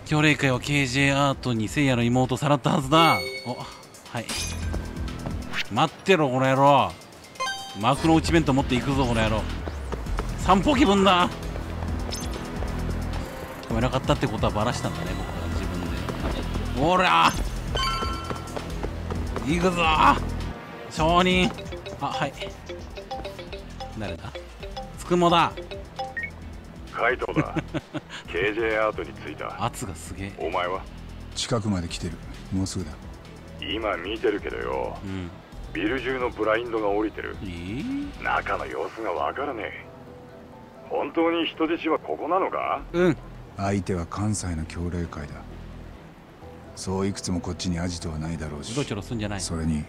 強霊会は KJ アートに聖夜の妹をさらったはずだ。お、はい。待ってろこの野郎。幕の内弁当持っていくぞこの野郎。散歩気分だ。聞こえなかったってことはバラしたんだね、僕は自分で。ほら行くぞ証人。あ、はい。誰だ。つくもだ。 カイトだ。KJ アートに着いた。 圧がすげえ。 お前は？ 近くまで来てる。もうすぐだ。 今見てるけどよ、 うん、 ビル中のブラインドが降りてる。中の様子がわからねえ。本当に人質はここなのか？ うん。 相手は関西の強霊会だ。そういくつもこっちにアジトはないだろうし。 うろちょろすんじゃない。 それに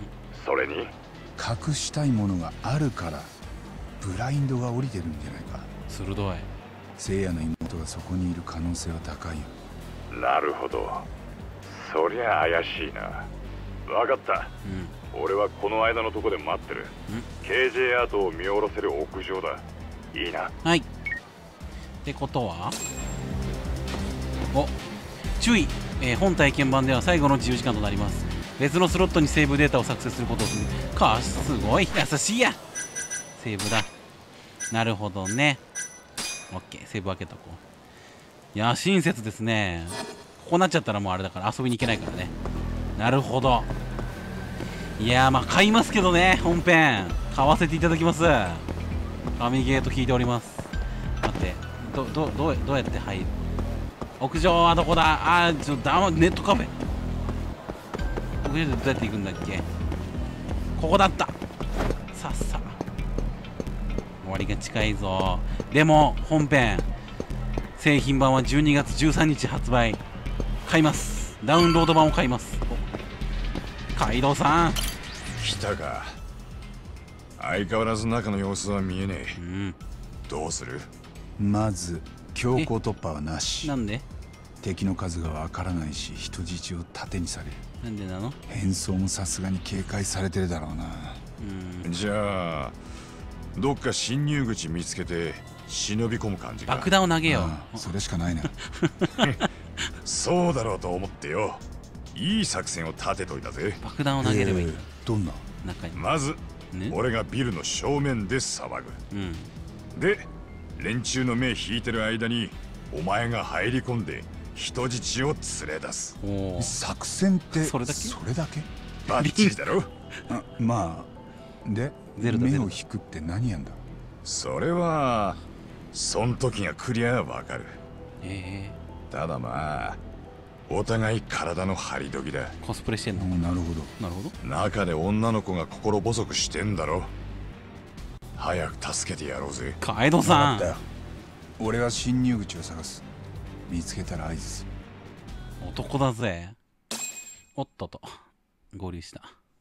隠したいものがあるからブラインドが降りてるんじゃないか。 鋭い。 聖夜の妹がそこにいる可能性は高いよ。 なるほど。そりゃ怪しいな。わかった、うん、俺はこの間のとこで待ってる。KJ アートを見下ろせる屋上だ。いいな。 はい。ってことは、お、注意、本体験版では最後の自由時間となります。別のスロットにセーブデータを作成することをするか。すごい優しいや。セーブだ。なるほどね。オッケー、セーブ開けとこう。いや、親切ですね。ここなっちゃったらもうあれだから遊びに行けないからね。なるほど。いやー、まあ買いますけどね。本編買わせていただきます。神ゲート聞いております。待って、どうやって入る？屋上はどこだ？ネットカフェ。屋上でどうやって行くんだっけ？ここだった。さっさ終わりが近いぞ。でも本編製品版は12月13日発売。買います。ダウンロード版を買います。カイドウさん来たか。相変わらず中の様子は見えねえ。 うん、 どうする？ まず強行突破はなし。 なんで？ 敵の数がわからないし人質を盾にされる。 なんでなの？ 変装もさすがに警戒されてるだろうな。 じゃあどっか侵入口見つけて忍び込む感じか。 爆弾を投げよう。 それしかないな。 そうだろうと思ってよ。いい作戦を立てといたぜ。 爆弾を投げればいい。 どんな？ 中にまず、ね、俺がビルの正面で騒ぐ、で連中の目引いてる間にお前が入り込んで人質を連れ出す。 作戦ってそれだけ？ バッチリだろ。 まあで目を引くって何やんだ？ それはそん時がクリアわかる。ただまあお互い体の張り時だ。 コスプレしてんの？ なるほど。 中で女の子が心細くしてんだろ。早く助けてやろうぜ。 カイドウさん。 俺は侵入口を探す。見つけたら合図する。 男だぜ。おっとと合流した。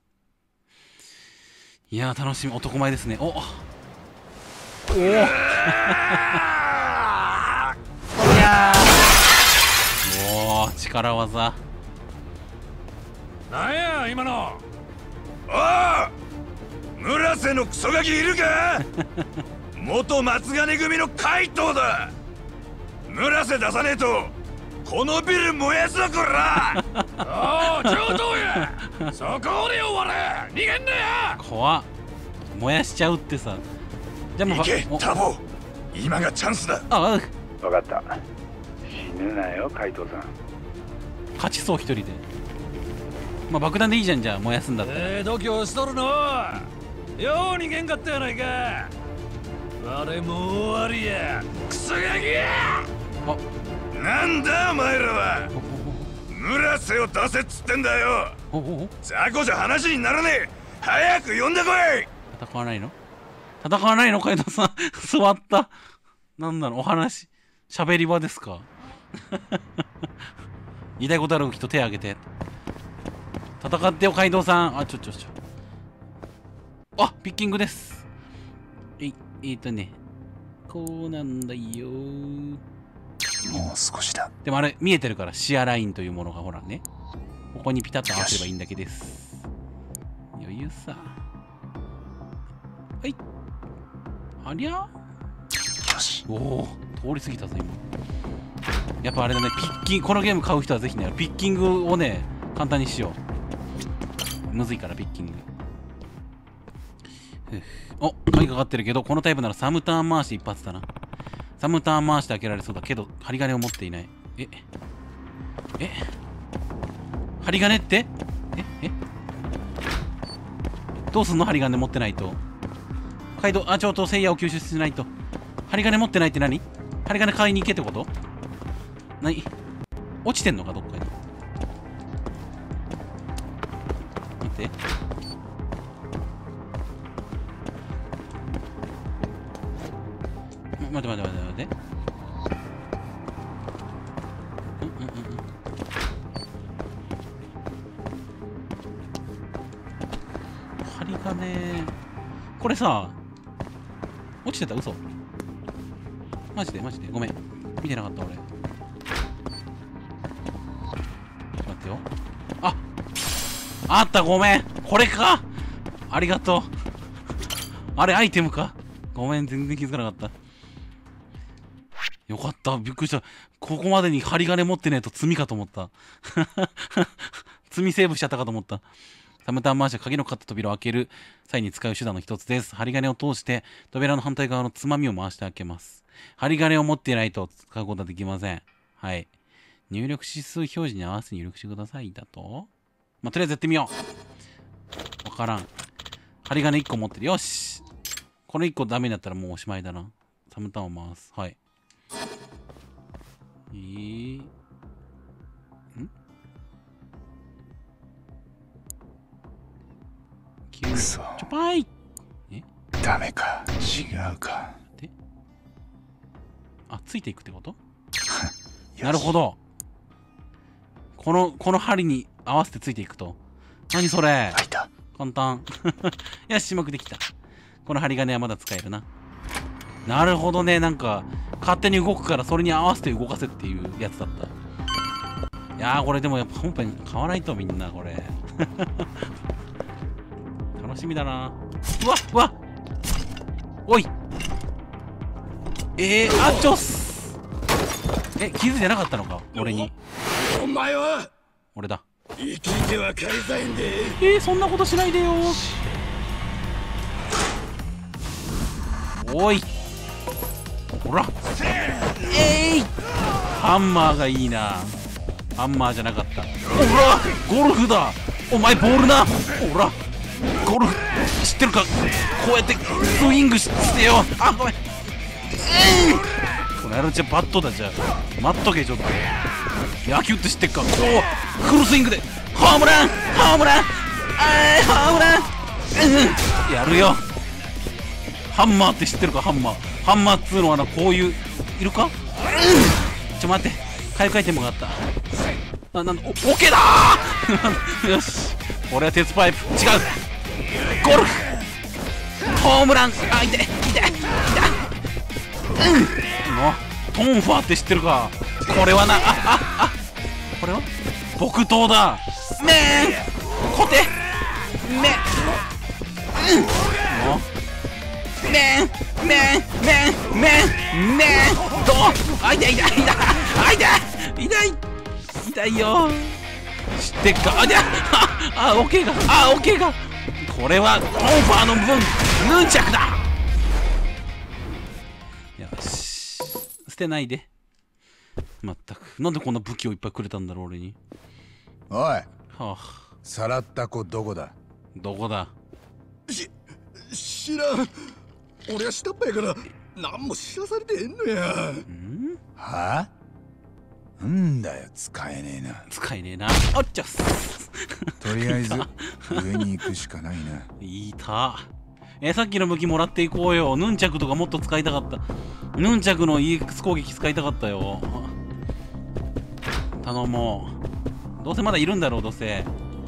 いやー楽しみ。男前ですね。おおいやおお力技。 なんや今の。おお村瀬のクソガキいるか？元松金組の怪盗だ。村瀬出さねえとこのビル燃やすぞこら。おお上等や。そこで終われ。逃げんなよ。 怖っ。燃やしちゃうってさ。 じゃあもう行けタボ。今がチャンスだ。 ああ分かった。死ぬなよ怪盗さん。 勝ちそう一人で。まあ爆弾でいいじゃん。じゃあ燃やすんだったら。 度胸しとるの。よう逃げんかったやないか。あれもう終わりや。クソガキや。なんだお前らは。村瀬を出せっつってんだよ。雑魚じゃ話にならねえ。早く呼んでこい。 戦わないのカイドウさん。座った。なんだろうお話。喋り場ですか？言いたいことある人手挙げて。戦ってよカイドウさん。あピッキングです。こうなんだよ。 もう少しだ。 でもあれ見えてるからシアラインというものがほらね。ここにピタッと合わせればいいんだけです。余裕さ。はい。ありゃ？ よし。 おお通り過ぎたぞ今。 やっぱあれだね、ピッキング、このゲーム買う人はぜひね、ピッキングをね、簡単にしよう。むずいから、ピッキング。お、鍵かかってるけど、このタイプならサムターン回し一発だな。サムターン回して開けられそうだけど、針金を持っていない。針金ってどうすんの針金持ってないと。カイドウ、ちょっと聖夜を救出しないと。針金持ってないって何？針金買いに行けってこと？何？落ちてんのか、どっかに。待って。待って。針金。これさ、落ちてた？嘘。マジでごめん。見てなかった俺。待ってよ。あった、ごめん。これか。ありがとう。あれアイテムか。ごめん、全然気づかなかった。よかった、びっくりした。ここまでに針金持ってねえと罪かと思った。罪セーブしちゃったかと思った。サムターン回しは鍵のかかった扉を開ける際に使う手段の一つです。針金を通して扉の反対側のつまみを回して開けます。針金を持っていないと使うことはできません。はい。入力指数表示に合わせて入力してください。だととりあえずやってみよう。わからん。針金1個持ってる。よし。この1個ダメになったらもうおしまいだな。サムターンを回す。はい。 くそ。 ちょぱい。 ダメか。違うか。 ついていくってこと？なるほど。この針に合わせてついていくと。何それ？ 開いた。 簡単。よし、うまくできた。この針金はまだ使えるな。なるほどね。なんか、勝手に動くからそれに合わせて動かせっていうやつだった。いやー、これでもやっぱ本編買わないとみんな、これ。楽しみだな。うわおいあっちょっす。気づいてなかったのか俺に。 お前は俺だ。 生きては帰りたいんで。 そんなことしないでよ。おいほら。ハンマーがいいな。ハンマーじゃなかった。ほらゴルフだ。お前ボールな。ほらゴルフ知ってるか。こうやってスイングしてよ。ごめん。この野郎じゃバットだ。じゃあ待っとけちょっと。野球って知ってっか。フルスイングでホームランホームランやるよ。ハンマーって知ってるか。ハンマーっつうのはこういういるか。ちょ待って、回復アイテムがあった。オッケーだーよし、俺は鉄パイプ。違う、ゴルフホームラン。痛いトンファーって知ってるか。これはな、これは木刀だ。コテ痛いよ。知ってっか。オッケーが。これはトンファーの分ヌンチャクだ。よし、捨てないで。まったく、なんでこんな武器をいっぱいくれたんだろう俺に。 おい、さらった子どこだ。 どこだ。 知らん。俺は下っ端やから何も知らされてへんのや。 はあ？んだよ、使えねえな。 おっちゃっす。 とりあえず上に行くしかないな。 いた。さっきの武器もらっていこうよ。ヌンチャクとかもっと使いたかった。ヌンチャクの EX 攻撃使いたかったよ。頼もう。どうせまだいるんだろう、どうせ。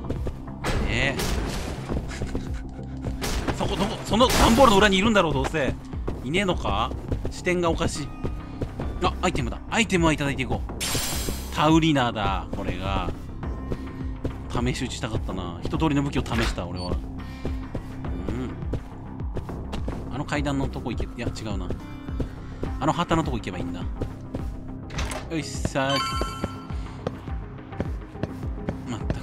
その段ボールの裏にいるんだろう、どうせ。いねえのか。視点がおかしい。アイテムだ。アイテムはいただいていこう。タウリナーだ。これが試し撃ちしたかったな。一通りの武器を試した俺は。階段のとこ行け。いや違うな。旗のとこ行けばいいんだ。 よいしゃーす。まったく。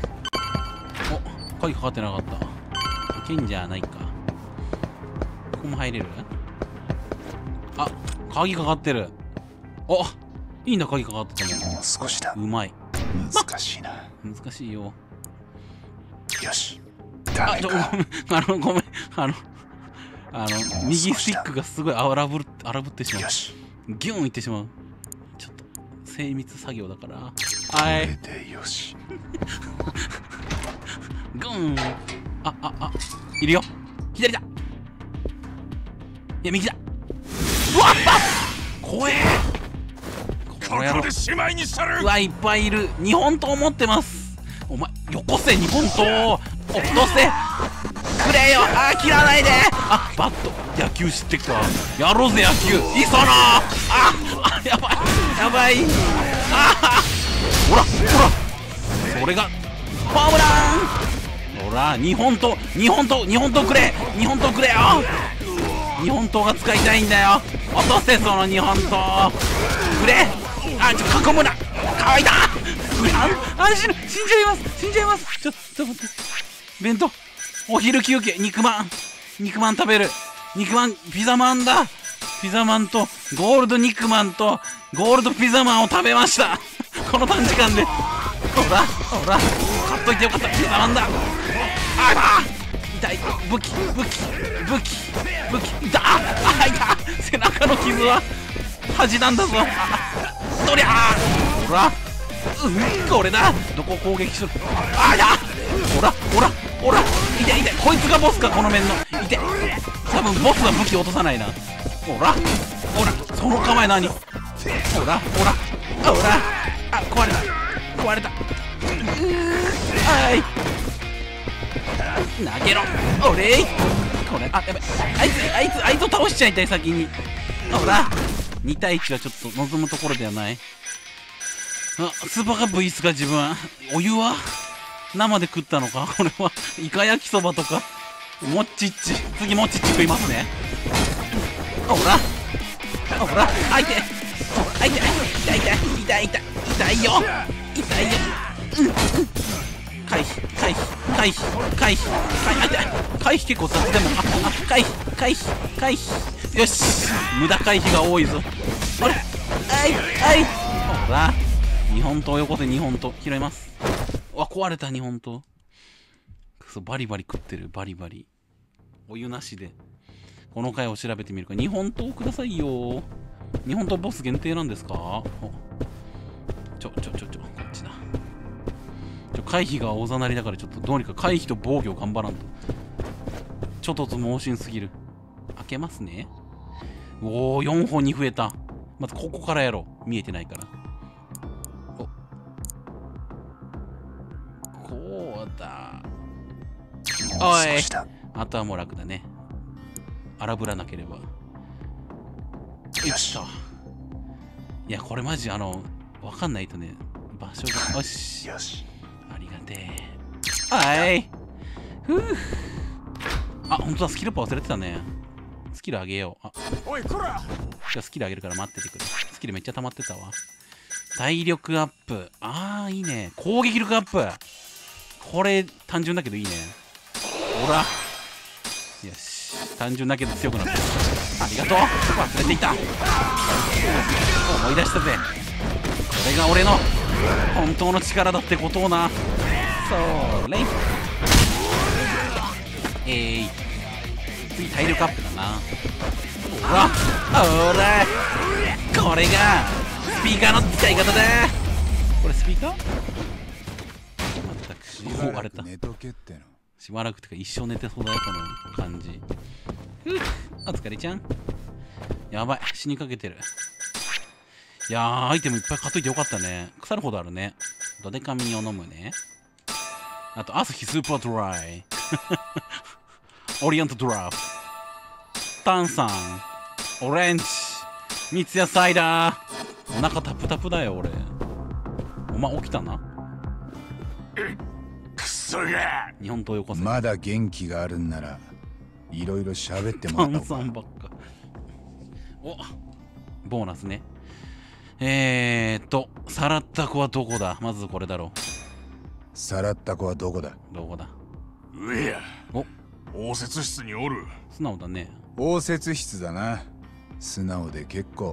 お、鍵かかってなかった。いけんじゃないか。ここも入れる？あ、鍵かかってる。お、いいんだ、鍵かかってても。 もう少しだ。 うまい。 難しいな。 難しいよ。 よし。ダメか。 ごめん。右スティックがすごい荒ぶってしまう。 よし。 ギュンいってしまう。ちょっと精密作業だから。はこれい。 でよし。 グーン。いるよ。左だ。いや、右だ。うわっ、怖え。 ここでしまいにしたる。 うわ、いっぱいいる。日本刀持ってます。お前、よこせ、日本刀。落とせ。くれよ。切らないで。バット。野球知ってっか。やろうぜ、野球。いいその。やばい。やばい。ほら。それが、ホームラン。ほら、日本刀くれ。日本刀くれよ。日本刀が使いたいんだよ。落とせ、その日本刀。くれ。囲むな。乾いた。死んじゃいます。ちょっと待って。弁当。お昼休憩。肉まん食べる。ピザマンだ。ピザマンとゴールド肉まんとゴールドピザマンを食べました。この短時間で。ほら買っといてよかった。ピザマンだ。痛い。武器痛い。背中の傷は恥なんだぞ。どりゃー。ほら、これだ。どこ攻撃する。ほら痛い。こいつがボスか、この面の。痛い。多分ボスは武器落とさないな。ほらその構え何。ほら壊れた。投げろ。おれい。これ、やばい。あいつを倒しちゃいたい、先に。ほら、2対1はちょっと望むところではない。スーパーカップいいっすか、自分。お湯は生で食ったのか。これはイカ焼きそばとか。もっちっち。次もっちっち食いますね。ほら痛いよ。回避結構雑でも。回避。よし、無駄回避が多いぞ。ほら、日本刀よこせ。日本刀拾います。壊れた。日本刀バリバリ食ってる。バリバリお湯なしで。この回を調べてみるか。日本刀くださいよ。日本刀ボス限定なんですか。こっちだ。回避がおざなりだから、ちょっとどうにか回避と防御を頑張らんと。ちょっと猛進すぎる。開けますね。4本に増えた。まずここからやろう。見えてないから。こうだ。おい、あとはもう楽だね。荒ぶらなければ。よしと。いや、これマジわかんないとね、場所が。よし。ありがてえ。ほんとだ、スキルパー忘れてたね。スキルあげよう。 おい、こら。 じゃあスキルあげるから待っててくれ。スキルめっちゃ溜まってたわ。体力アップ。いいね。攻撃力アップ。これ、単純だけどいいね。ほら。よし。単純だけど強くなった。ありがとう。忘れていた。思い出したぜ。これが俺の本当の力だってことをな。それ。次体力アップだな。ほら。これがスピーカーの使い方だ。これスピーカー？全く割れた。 寝とけっての。 しばらくてか一生寝てそうだよ、この感じ。お疲れちゃん。やばい、死にかけてる。いやー、アイテムいっぱい買っといてよかったね。腐るほどあるね。ドデカミンを飲むね。あと、アサヒスーパードライ。オリエントドラフ。炭酸。オレンジ。三ツ矢サイダー。お腹タプタプだよ、俺。お前起きたな。 クソが。 日本刀よこせ。 まだ元気があるんならいろいろ喋ってもらおうか。 炭酸ばっか。ボーナスね。 さらった子はどこだ。まずこれだろさらった子はどこだ。 う。どこだ。 上や。 お、 応接室におる。 素直だね。 応接室だな。素直で結構。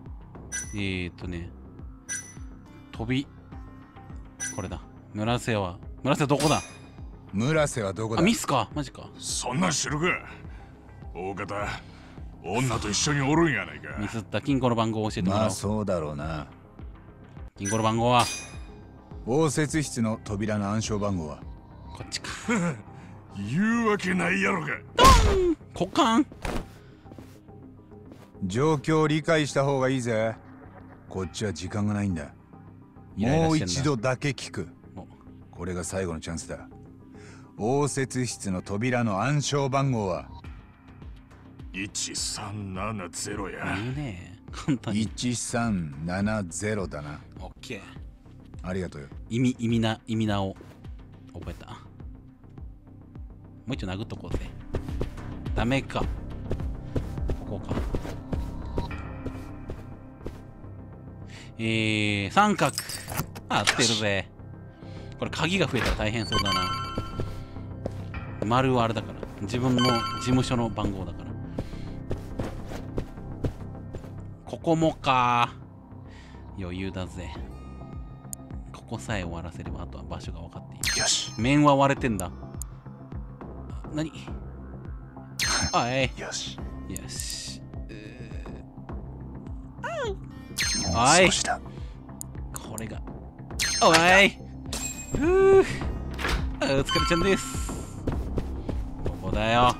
これだ。村瀬はどこだ。 村瀬はどこだ。 あ、ミスか。マジか。 そんなん知るか。大方女と一緒におるんやないか。 ミスった。金庫の番号を教えてもらおう。 まあそうだろうな。 金庫の番号は応接室の扉の暗証番号はこっちか。 言うわけないやろが。 股間。 状況を理解した方がいいぜ。こっちは時間がないんだ。 イライラもうしてんだ一度だけ聞く。 お、 これが最後のチャンスだ。応接室の扉の暗証番号は 1370や。 言うね。簡単に。 1370だな。 オッケー。 ありがとうよ。 意味なを覚えた。もう一丁殴っとこうぜ。ダメか。ここか。三角。合ってるぜ。これ鍵が増えたら大変そうだな。丸はあれだから。自分の事務所の番号だから。ここもか。余裕だぜ。ここさえ終わらせればあとは場所が分かっている。 よし。 面は割れてんだ。何おい。 よし。 よし。 もうおい少しだ。 これが。おい。ふう。お疲れちゃんです。ここだよ。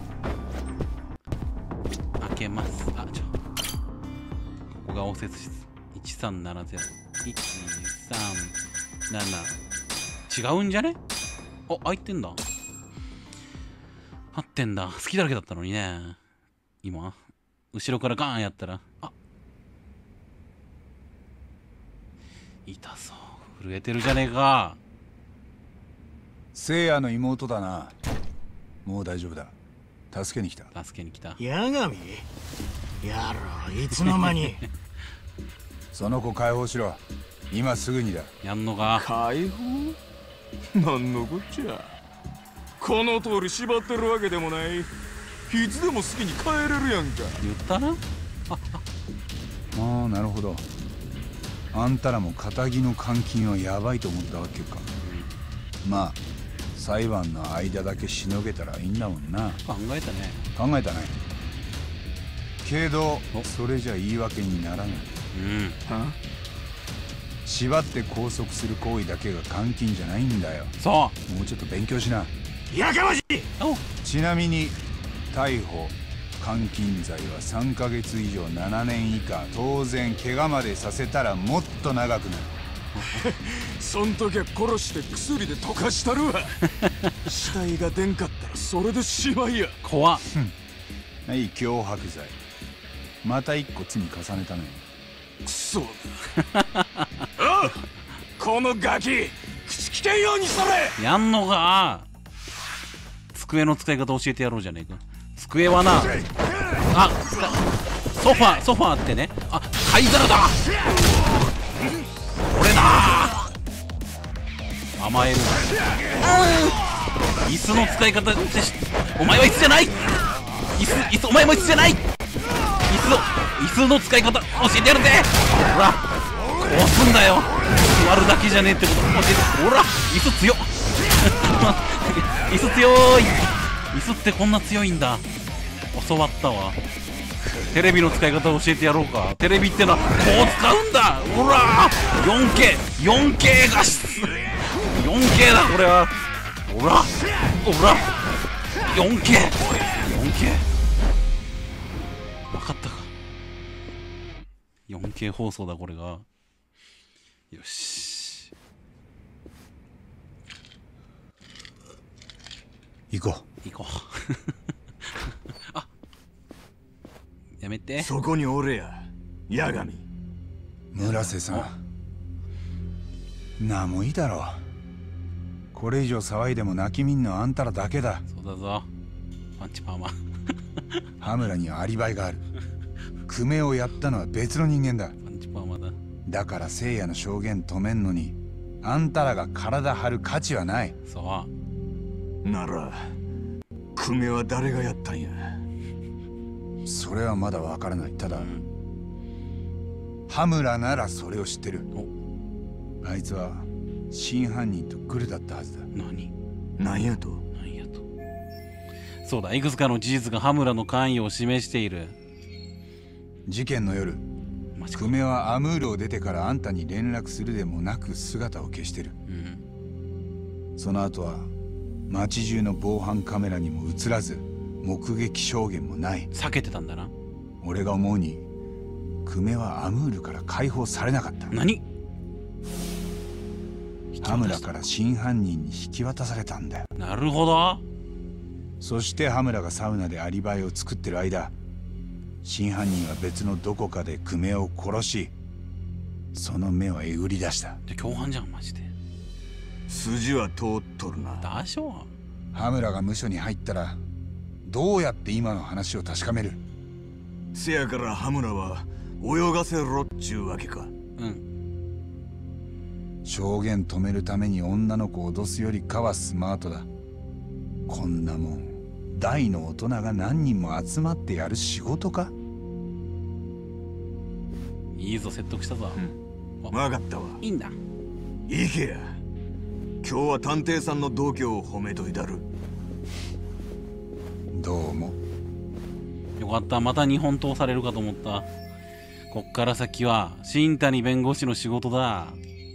開けます。ここが応接室。1370。137。違うんじゃね？あ、開いてんだ。合ってんだ。好きだらけだったのにね。今、後ろからガーンやったら。あ、痛そう。震えてるじゃねえか。 聖夜の妹だな。もう大丈夫だ。助けに来た。 助けに来た。 八神やろ、いつの間に。 その子解放しろ。今すぐにだ。 やんのか。 解放？なんのこっちゃ。この通り縛ってるわけでもない。いつでも好きに帰れるやんか。 言ったな。 ああ、なるほど。あんたらも堅気の監禁はヤバいと思ったわけか。まあ裁判の間だけしのげたらいいんだもんな。 考えたね。 考えたね。けどそれじゃ言い訳にならない。 うん。 縛って拘束する行為だけが監禁じゃないんだよ。 そもうちょっと勉強しな。 やかましい。 う。お、 ちなみに逮捕監禁罪は3ヶ月以上7年以下。当然怪我までさせたらもっと長くなる。 そん時は殺して薬で溶かしたるわ。死体が出んかったらそれでしまいや。 怖っ。 はい、脅迫罪。また1個罪重ねたね。 くそあ、このガキ口聞けんようにそれ。 やんのか。机の使い方教えてやろうじゃねえか。机はな、あ、ソファーってね。あ、灰皿だ。これだ。甘えるな。椅子の使い方ってお前は椅子じゃない。椅子お前も椅子じゃない。椅子の使い方教えてやるぜ。ほら、こうすんだよ。座るだけじゃねえってこと教えて。ほら、椅子強っ。椅子強い。椅子ってこんな強いんだ。教わったわ。テレビの使い方教えてやろうか。テレビってのはこう使うんだ。ほら 4K 画質 4K だこれは。ほら 4K 分かったか。 4K 放送だこれが。よし行こうあ、やめて。 そこにおれや、八神。 村瀬さん、なもいいだろう。これ以上騒いでも泣きみんのあんたらだけだ。 そうだぞパンチパーマ羽村にはアリバイがある。久米をやったのは別の人間だ。 パン 30%まだ。 だから聖夜の証言止めんのにあんたらが体張る価値はない。 そう。 なら久米は誰がやったんや。 それはまだわからない。ただ、羽村ならそれを知ってる。あいつは真犯人とグルだったはずだ。 何やと。 そうだ、いくつかの事実が羽村の関与を示している。 事件の夜、久米はアムールを出てからあんたに連絡するでもなく姿を消してる。その後は街中の防犯カメラにも映らず目撃証言もない。 避けてたんだな。 俺が思うに久米はアムールから解放されなかった。 何？ 羽村から真犯人に引き渡されたんだよ。 なるほど。 そして羽村がサウナでアリバイを作ってる間、真犯人は別のどこかで久米を殺し、その目をえぐり出した。 で共犯じゃんマジで。 筋は通っとるな。 だしょ。 羽村が無所に入ったらどうやって今の話を確かめる。 せやから羽村は泳がせろっちゅうわけか。 証言止めるために女の子を脅すよりかはスマートだ。こんなもん大の大人が何人も集まってやる仕事か。 いいぞ、説得したぞ。 分かったわ。 いいんだ。 行けや。今日は探偵さんの度胸を褒めといたる。 どうも。 よかった、また日本刀されるかと思った。こっから先は新谷弁護士の仕事だ。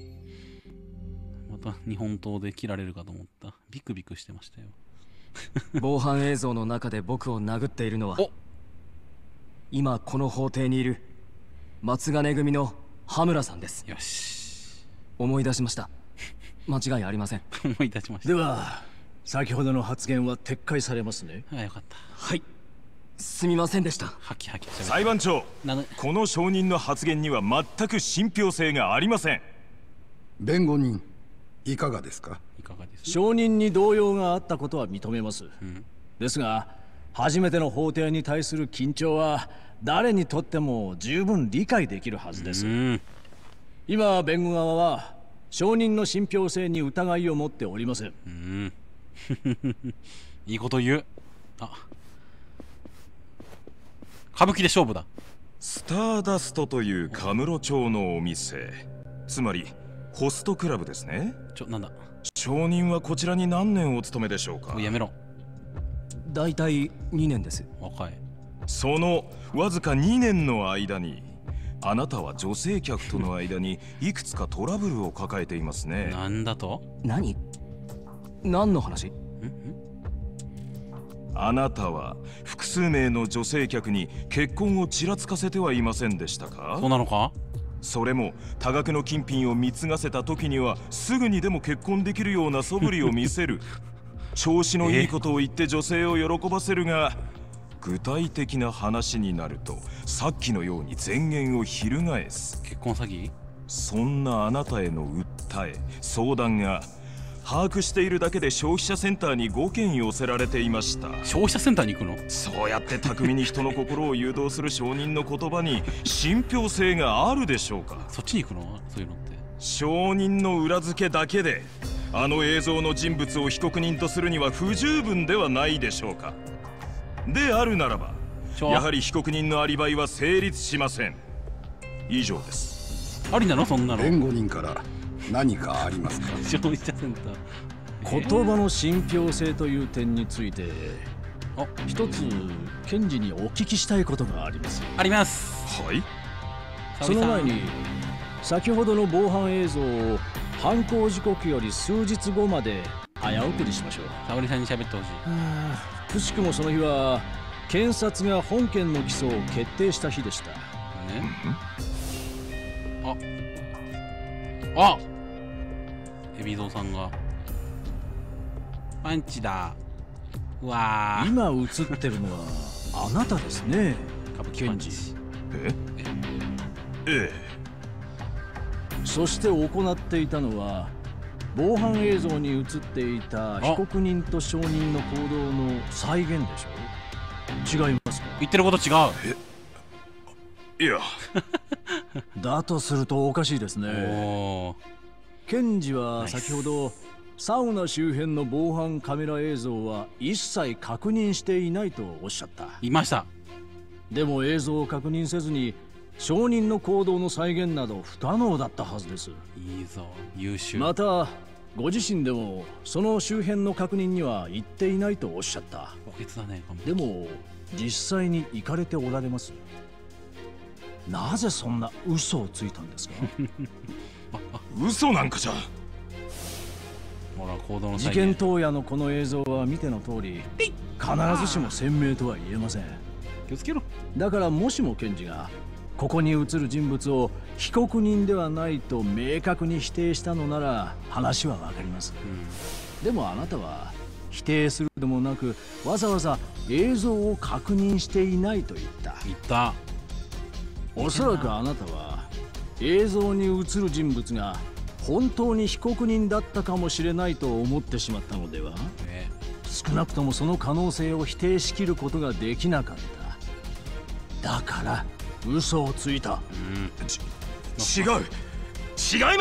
また日本刀で切られるかと思った。ビクビクしてましたよ。 防犯映像の中で僕を殴っているのは今この法廷にいる松金組の羽村さんです。 よし、 思い出しました。間違いありません。 思い出しました。 では先ほどの発言は撤回されますね。 あ、よかった。 はい、すみませんでした。 はきはき。 裁判長、この証人の発言には全く信憑性がありません。 弁護人いかがですか。 いかがですか。 証人に動揺があったことは認めます、ですが初めての法廷に対する緊張は誰にとっても十分理解できるはずです。今弁護側は証人の信憑性に疑いを持っておりません。 いいこと言う。あ、歌舞伎で勝負だ。 スターダストというカムロ町のお店、つまりホストクラブですね。 なんだ。 証人はこちらに何年お勤めでしょうか。 やめろ。 だいたい2年です。 若い。 そのわずか2年の間にあなたは女性客との間にいくつかトラブルを抱えていますね。 なんだと。 何の話。 あなたは複数名の女性客に結婚をちらつかせてはいませんでしたか。 そうなのか。 それも多額の金品を貢がせた時にはすぐにでも結婚できるような素振りを見せる調子のいいことを言って女性を喜ばせるが、具体的な話になるとさっきのように前言を翻す。 結婚詐欺。 そんなあなたへの訴え相談が把握しているだけで消費者センターに5件寄せられていました。 消費者センターに行くの。 そうやって巧みに人の心を誘導する証人の言葉に信憑性があるでしょうか。 そっちに行くの。そういうのって。 証人の裏付けだけであの映像の人物を被告人とするには不十分ではないでしょうか。であるならばやはり被告人のアリバイは成立しません。以上です。 ありなのそんなの。 弁護人から何かありますか。 消費者センター。 言葉の信憑性という点について一つ検事にお聞きしたいことがあります。 あります。 はい。 その前に先ほどの防犯映像を犯行時刻より数日後まで早送りしましょう。 沙織さんに喋ってほしい。 くしくもその日は検察が本件の起訴を決定した日でした。 あ、海老蔵さんがパンチだ。うわー、 今映ってるのはあなたですね、検事。 ええ。 そして行っていたのは防犯映像に映っていた被告人と証人の行動の再現でしょう。違いますか。 言ってること違う。 いやだだとするとおかしいですね。検事は先ほどサウナ周辺の防犯カメラ映像は一切確認していないとおっしゃった。 いました。 でも映像を確認せずに証人の行動の再現など不可能だったはずです。 いいぞ、優秀。 またご自身でもその周辺の確認には行っていないとおっしゃった。でも実際に行かれておられます。なぜそんな嘘をついたんですか？ 嘘なんかじゃ。 ほら、行動の事件当夜のこの映像は見ての通り必ずしも鮮明とは言えません。 気をつけろ。だからもしも検事がここに映る人物を被告人ではないと明確に否定したのなら話はわかります、でもあなたは否定するでもなくわざわざ映像を確認していないと言った。おそらくあなたは映像に映る人物が本当に被告人だったかもしれないと思ってしまったのでは、少なくともその可能性を否定しきることができなかった。だから嘘をついた。 違います。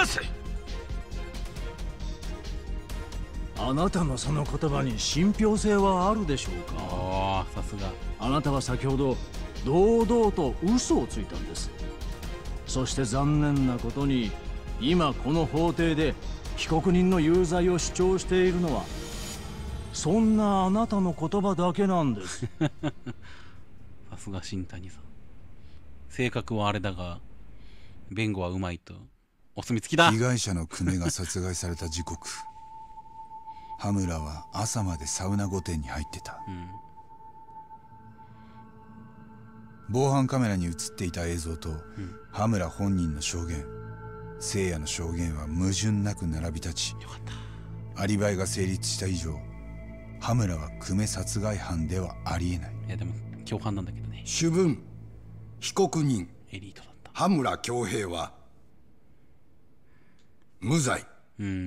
あなたのその言葉に信憑性はあるでしょうか？ さすが。 あなたは先ほど堂々と嘘をついたんです。そして残念なことに今この法廷で被告人の有罪を主張しているのはそんなあなたの言葉だけなんです。 さすが新谷さん。性格はあれだが弁護はうまいとお墨付きだ。 被害者の久米が殺害された時刻、羽村は朝までサウナ御殿に入ってた、防犯カメラに映っていた映像と、羽村本人の証言、聖夜の証言は矛盾なく並び立ち、アリバイが成立した以上羽村は久米殺害犯ではありえない。 いやでも共犯なんだけどね。 主文被告人エリートだった。 羽村恭平は無罪。こ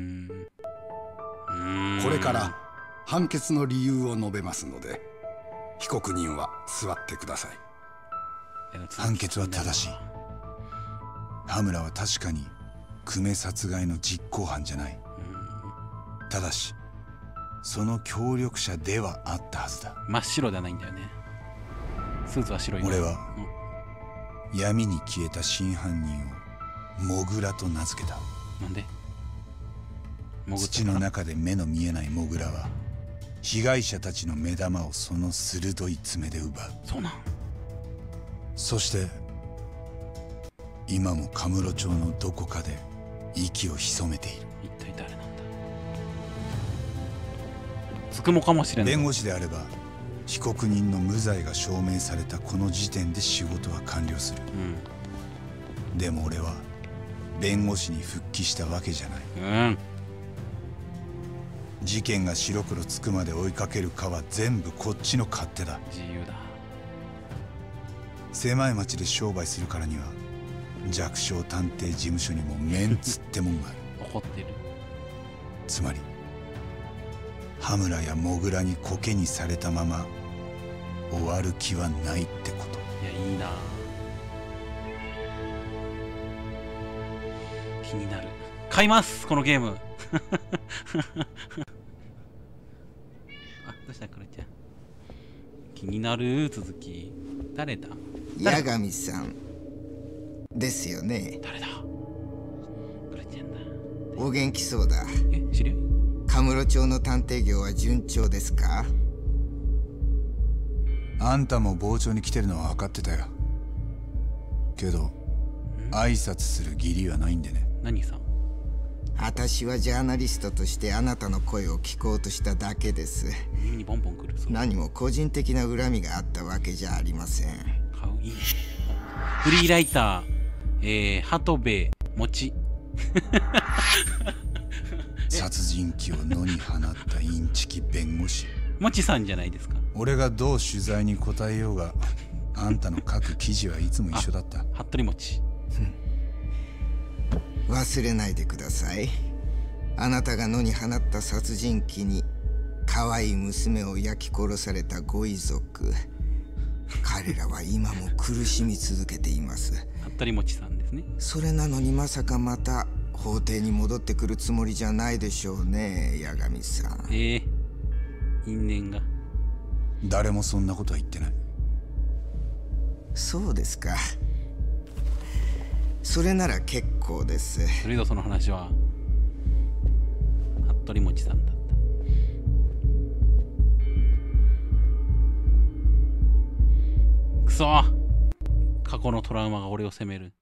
れから判決の理由を述べますので被告人は座ってください。 判決は正しい。羽村は確かに久米殺害の実行犯じゃない。ただしその協力者ではあったはずだ。 真っ白ではないんだよね。スーツは白い。 俺は、闇に消えた真犯人をモグラと名付けた。 なんで？ 土の中で目の見えないモグラは被害者たちの目玉をその鋭い爪で奪う。 そうなん。 そして今もカムロ町のどこかで息を潜めている。 一体誰なんだ？つくもかもしれない。 弁護士であれば被告人の無罪が証明されたこの時点で仕事は完了する、でも俺は弁護士に復帰したわけじゃない、事件が白黒つくまで追いかけるかは全部こっちの勝手だ。 自由だ。 狭い町で商売するからには弱小探偵事務所にもメンツってもんがある。 怒ってる。 つまり羽村やモグラにコケにされたまま終わる気はないってこと。 いや、いいな。気になる。買いますこのゲーム。あ、どうしたクロちゃん。気になる。続き誰だ？ 八神さんですよね。 誰だ？クロちゃんだ。 お元気そうだ。 知り合い？ カムロ町の探偵業は順調ですか？ あんたも傍聴に来てるのは分かってたよ。けど挨拶する義理はないんでね。 何さん？ 私はジャーナリストとしてあなたの声を聞こうとしただけです。 耳にボンボンくる。 何も個人的な恨みがあったわけじゃありません。 いいね。フリーライター、鳩部もち。 殺人鬼を野に放ったインチキ弁護士。 もちさんじゃないですか。 俺がどう取材に答えようがあんたの書く記事はいつも一緒だった。 服部もち。 忘れないでください。あなたが野に放った殺人鬼に可愛い娘を焼き殺されたご遺族、彼らは今も苦しみ続けています。 服部もちさんです。 ですね。 それなのにまさかまた法廷に戻ってくるつもりじゃないでしょうね、八神さん。 因縁が。 誰もそんなことは言ってない。 そうですか。それなら結構です。 それとその話は服部もちさんだった。くそー、過去のトラウマが俺を責める。